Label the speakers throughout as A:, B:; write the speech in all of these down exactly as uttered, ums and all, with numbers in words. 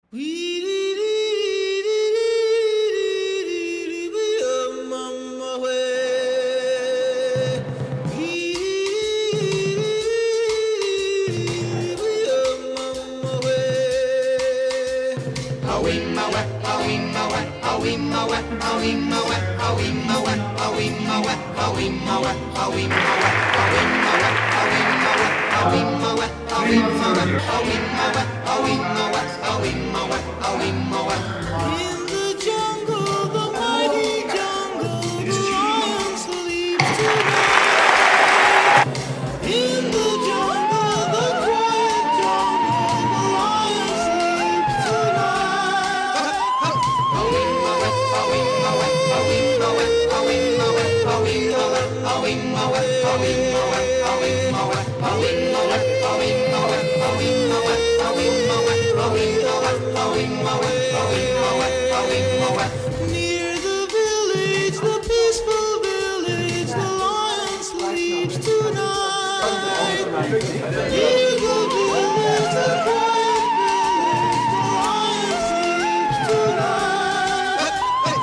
A: Near the village, the peaceful village, the lion sleeps tonight. Near the village, the quiet village, the lion sleeps tonight.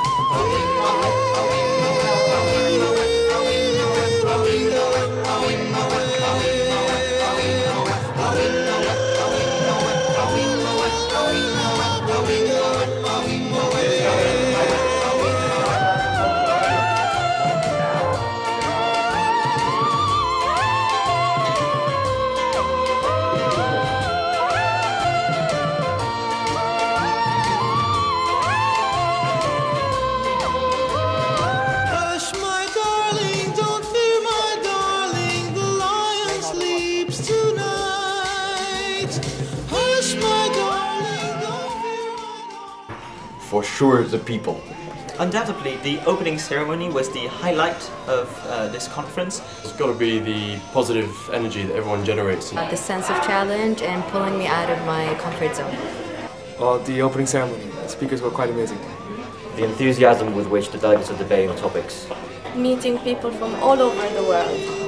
B: For sure, the people.
C: Undoubtedly, the opening ceremony was the highlight of uh, this conference.
D: It's got to be the positive energy that everyone generates.
E: Uh, the sense of challenge and pulling me out of my comfort zone.
F: Well, the opening ceremony, the speakers were quite amazing.
G: The enthusiasm with which the delegates are debating topics.
H: Meeting people from all over the world.